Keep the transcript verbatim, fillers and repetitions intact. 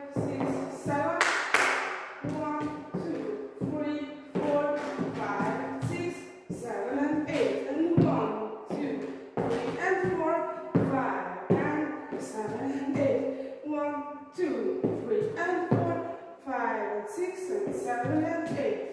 six, seven. One, two, three, four, five, six, seven, and eight. And one, two, three, and four, five, and seven, and eight. One, two, three, and four, five, and six, and seven, and eight.